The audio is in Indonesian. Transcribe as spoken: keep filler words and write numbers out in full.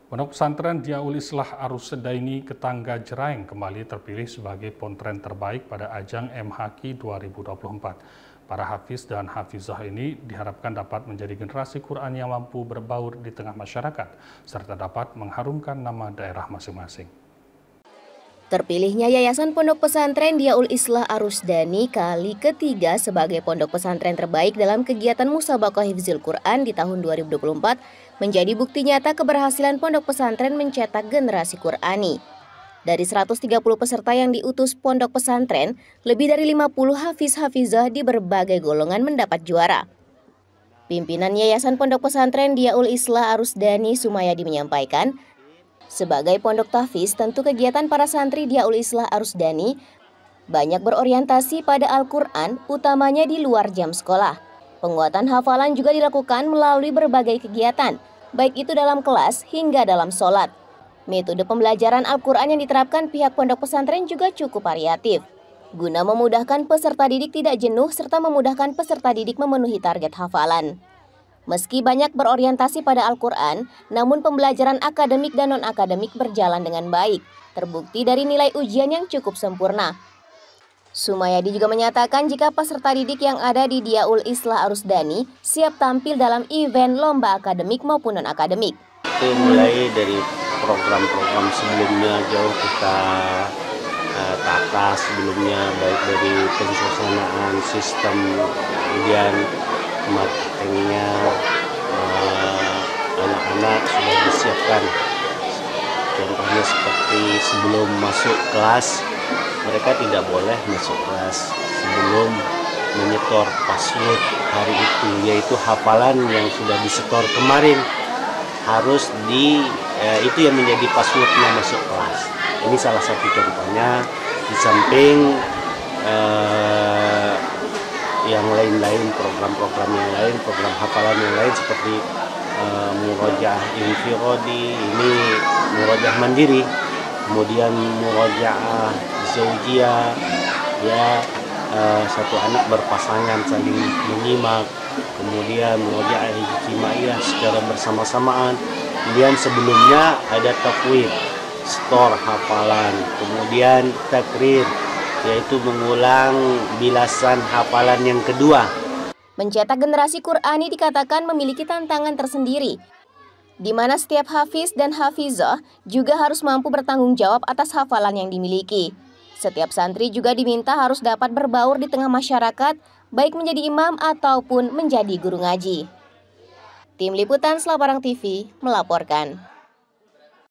Pondok Pesantren Diaul Islah Arus Sedaini Ketangga Jeraeng kembali terpilih sebagai pontren terbaik pada ajang M H Q dua ribu dua puluh empat. Para hafiz dan hafizah ini diharapkan dapat menjadi generasi Quran yang mampu berbaur di tengah masyarakat, serta dapat mengharumkan nama daerah masing-masing. Terpilihnya Yayasan Pondok Pesantren Diaul Islah Arusdani kali ketiga sebagai pondok pesantren terbaik dalam kegiatan Musabaqah Hifzil Quran di tahun dua ribu dua puluh empat menjadi bukti nyata keberhasilan pondok pesantren mencetak generasi Qurani. Dari seratus tiga puluh peserta yang diutus pondok pesantren, lebih dari lima puluh hafiz-hafizah di berbagai golongan mendapat juara. Pimpinan Yayasan Pondok Pesantren Diaul Islah Arusdani Sumayadi menyampaikan, sebagai pondok tahfiz, tentu kegiatan para santri Diaul Islah Arusdani banyak berorientasi pada Al-Quran, utamanya di luar jam sekolah. Penguatan hafalan juga dilakukan melalui berbagai kegiatan, baik itu dalam kelas hingga dalam sholat. Metode pembelajaran Al-Quran yang diterapkan pihak pondok pesantren juga cukup variatif, guna memudahkan peserta didik tidak jenuh serta memudahkan peserta didik memenuhi target hafalan. Meski banyak berorientasi pada Al-Quran, namun pembelajaran akademik dan non-akademik berjalan dengan baik, terbukti dari nilai ujian yang cukup sempurna. Sumayadi juga menyatakan jika peserta didik yang ada di Diaul Islah Arusdani siap tampil dalam event lomba akademik maupun non-akademik. Itu mulai dari program-program sebelumnya jauh kita uh, tata sebelumnya, baik dari pensusunaan sistem, kemudian materinya anak-anak uh, sudah disiapkan. Contohnya seperti sebelum masuk kelas, mereka tidak boleh masuk kelas sebelum menyetor password hari itu, yaitu hafalan yang sudah disetor kemarin harus di eh, itu yang menjadi passwordnya masuk kelas. Ini salah satu contohnya, di samping eh, yang lain-lain, program-program yang lain, program hafalan yang lain seperti uh, murojaah infirodi, ini murojaah mandiri, kemudian murojaah zaujiyah, ya uh, satu anak berpasangan saling menyimak, kemudian murojaah ijtimaiyah secara bersama-samaan, kemudian sebelumnya ada tafwid, setor hafalan, kemudian takrir, yaitu mengulang bilasan hafalan yang kedua. Mencetak generasi Qurani dikatakan memiliki tantangan tersendiri, di mana setiap hafiz dan hafizah juga harus mampu bertanggung jawab atas hafalan yang dimiliki. Setiap santri juga diminta harus dapat berbaur di tengah masyarakat, baik menjadi imam ataupun menjadi guru ngaji. Tim Liputan Selaparang T V melaporkan.